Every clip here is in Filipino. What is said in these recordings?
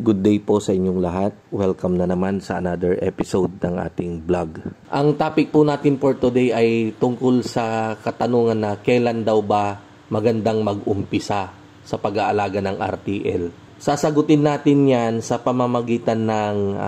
Good day po sa inyong lahat. Welcome na naman sa another episode ng ating vlog. Ang topic po natin for today ay tungkol sa katanungan na kailan daw ba magandang mag-umpisa sa pag-aalaga ng RTL. Sasagutin natin yan sa pamamagitan ng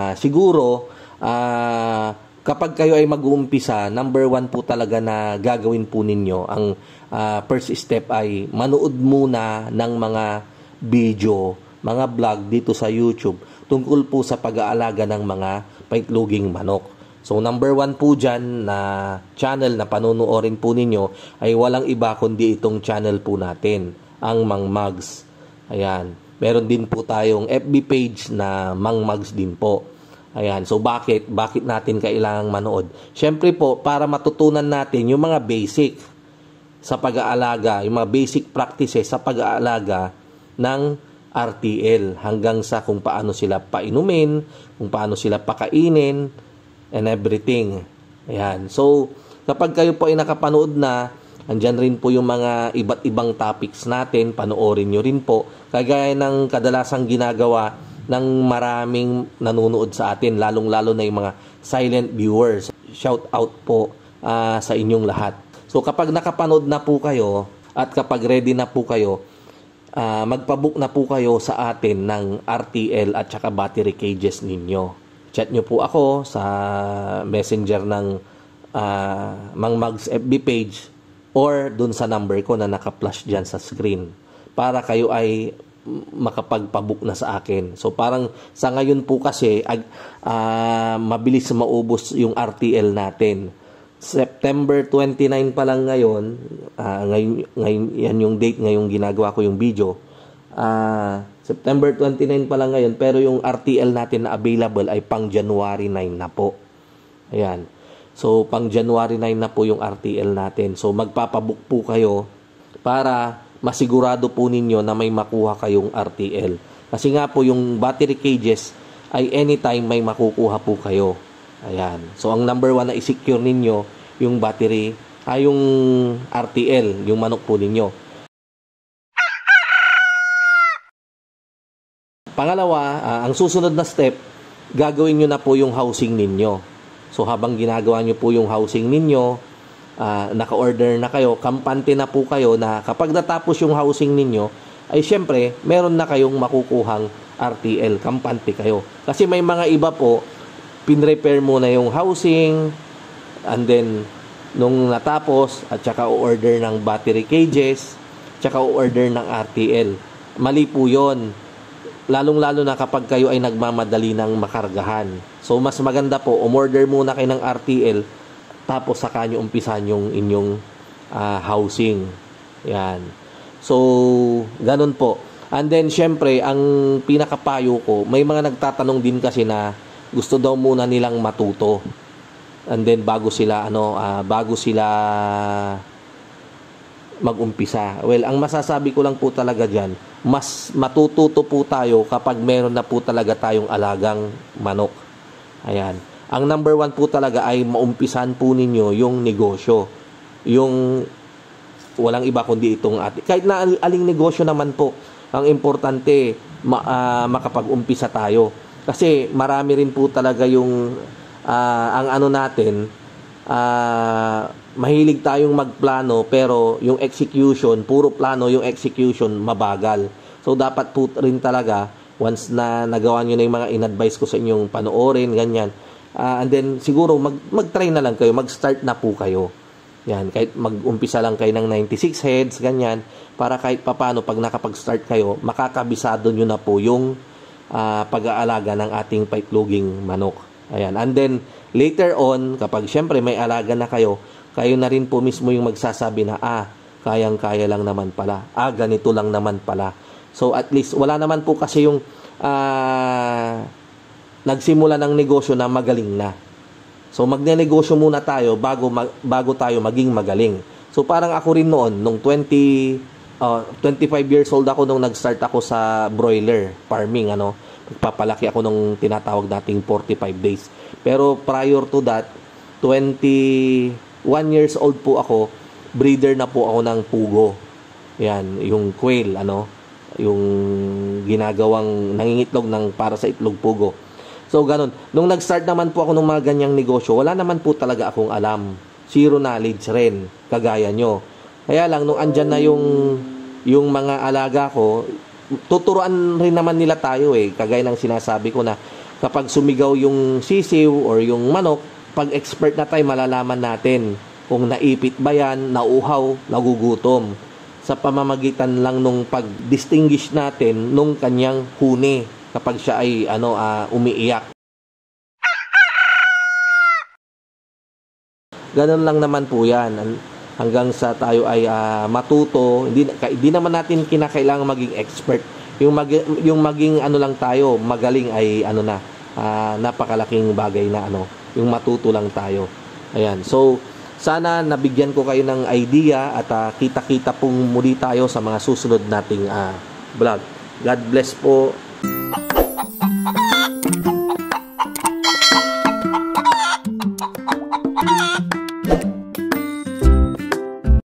kapag kayo ay mag-uumpisa, number one po talaga na gagawin po ninyo, ang first step ay manood muna ng mga video, mga vlog dito sa YouTube tungkol po sa pag-aalaga ng mga paitloging manok. So number one po dyan na channel na panunuorin po ninyo ay walang iba kundi itong channel po natin, ang Mang Mags. Ayan. Meron din po tayong FB page na Mang Mags din po. Ayan. So bakit natin kailangang manood? Siyempre po, para matutunan natin yung mga basic sa pag-aalaga, yung mga basic practices sa pag-aalaga ng RTL hanggang sa kung paano sila painumin, kung paano sila pakainin, and everything. Ayan. So, kapag kayo po ay nakapanood na, andyan rin po yung mga iba't ibang topics natin, panoorin nyo rin po. Kagaya ng kadalasang ginagawa ng maraming nanonood sa atin, lalong-lalo na yung mga silent viewers. Shout out po sa inyong lahat. So, kapag nakapanood na po kayo, at kapag ready na po kayo, magpabook na po kayo sa atin ng RTL at saka battery cages ninyo. Chat nyo po ako sa messenger ng Mang Mags FB page or dun sa number ko na naka-flash dyan sa screen para kayo ay makapagpabook na sa akin. So parang sa ngayon po kasi mabilis maubos yung RTL natin. September 29 pa lang ngayon, ngayon yan yung date ngayong ginagawa ko yung video. September 29 pa lang ngayon, pero yung RTL natin na available ay pang January 9 na po. Ayan. So pang January 9 na po yung RTL natin. So magpapabook po kayo para masigurado po ninyo na may makuha kayong RTL. Kasi nga po yung battery cages ay anytime may makukuha po kayo. Ayan. So, ang number one na i-secure ninyo, yung battery, yung RTL, yung manok po ninyo. Pangalawa, ang susunod na step, gagawin nyo na po yung housing ninyo. So, habang ginagawa nyo po yung housing ninyo, naka-order na kayo, kampante na po kayo na kapag natapos yung housing ninyo, ay syempre, meron na kayong makukuhang RTL, kampante kayo. Kasi may mga iba po, pinrepair muna yung housing, and then nung natapos at saka o-order ng battery cages, saka o-order ng RTL. Mali po yun, lalong-lalo na kapag kayo ay nagmamadali ng makargahan. So mas maganda po, umorder muna kayo ng RTL, tapos saka nyo umpisan yung inyong housing. Yan. So ganun po. And then syempre, ang pinakapayo ko, may mga nagtatanong din kasi na gusto daw muna nilang matuto. And then bago sila mag-umpisa. Well, ang masasabi ko lang po talaga diyan, mas matututo po tayo kapag meron na po talaga tayong alagang manok. Ayan. Ang number one po talaga ay maumpisan po ninyo yung negosyo. Yung walang iba kundi itong kahit na aling negosyo naman po, ang importante makapag-umpisa tayo. Kasi marami rin po talaga yung ang ano natin, mahilig tayong magplano pero yung execution, puro plano, yung execution mabagal. So dapat po rin talaga once na nagawa nyo na yung mga in-advise ko sa inyong panoorin, ganyan. And then siguro mag-try na lang kayo, mag-start na po kayo. Yan, kahit mag-umpisa lang kayo ng 96 heads, ganyan, para kahit papano pag nakapag-start kayo, makakabisado nyo na po yung pag-aalaga ng ating paitloging manok. Ayan. And then, later on, kapag syempre may alaga na kayo, kayo na rin po mismo yung magsasabi na, kayang-kaya lang naman pala. Ganito lang naman pala. So, at least, wala naman po kasi yung nagsimula ng negosyo na magaling na. So, magne-negosyo muna tayo bago tayo maging magaling. So, parang ako rin noon, nung 25 years old ako nung nag-start ako sa broiler farming, nagpapalaki ako nung tinatawag nating 45 days. Pero prior to that, 21 years old po ako, breeder na po ako ng pugo. Yan, yung quail, yung ginagawang nangingitlog ng para sa itlog pugo. So, ganun. Nung nag-start naman po ako ng mga ganyang negosyo, wala naman po talaga akong alam. Zero knowledge rin, kagaya nyo. Kaya lang, nung andyan na yung mga alaga ko, tuturuan rin naman nila tayo eh. Kagaya ng sinasabi ko na kapag sumigaw yung sisiw or yung manok, pag expert na tayo, malalaman natin kung naipit ba yan, nauhaw, nagugutom. Sa pamamagitan lang nung pag-distinguish natin nung kanyang huni kapag siya ay umiiyak. Ganun lang naman po yan. Hanggang sa tayo ay matuto, hindi naman natin kinakailangan maging expert. Yung maging lang tayo, magaling ay napakalaking bagay na yung matuto lang tayo. Ayan. So, sana nabigyan ko kayo ng idea at kita-kita pong muli tayo sa mga susunod nating vlog. God bless po.